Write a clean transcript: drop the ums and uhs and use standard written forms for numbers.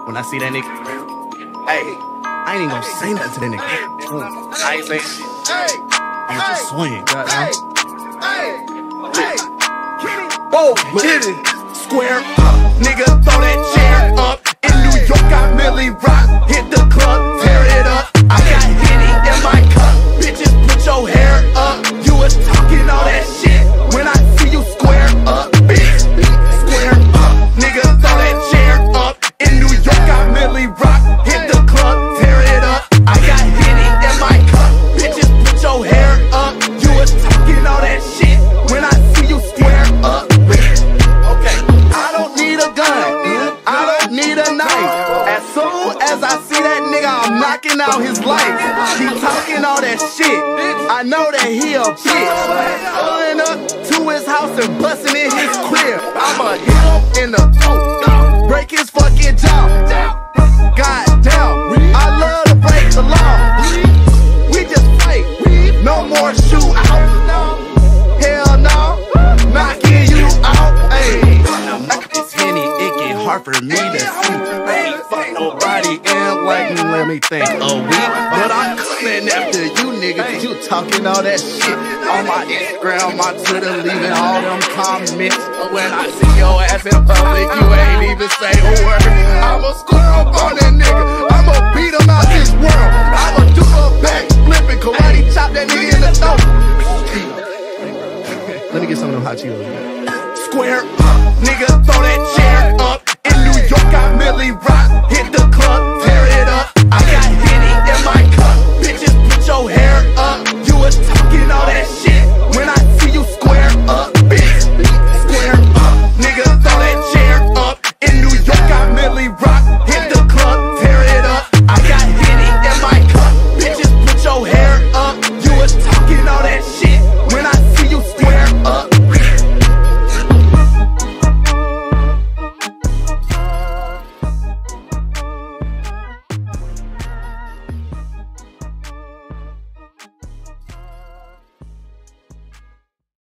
When I see that nigga, hey, I ain't even gonna say nothing to that nigga. I ain't saying shit. I'ma just swing. Whoa, get it. Square up, nigga, throw that chair up. In New York, got Millie Rock. Hit the club, tear it up. I got Henny in my cup. Bitches, put your hair up. You was talking all that shit when I see you square up, bitch. Square up, nigga, throw that chair up. In New York, got Millie Rock. Hit the club, tear it up. I got Henny in my cup. Bitches, put your hair up. You was talking all that shit when I see you square up, bitch. Okay, I don't need a gun. I don't need a knife. As soon as I see that nigga, I'm knocking out his life. He talking all that shit. I know that he a bitch. Pulling up to his house and busting in his crib. I'ma hit him in the throat, break his fucking jaw. Goddamn, I love to break the law. We just fight, no more shootout. Hell no, knocking you out. Ayy, it's Henny, it get hard for me to see. Fuck nobody in like me, let me think a week. But I'm coming after you niggas, cause you talking all that shit on my Instagram, my Twitter, leaving all them comments. But when I see your ass in public, you ain't even say a word. I'm a squirrel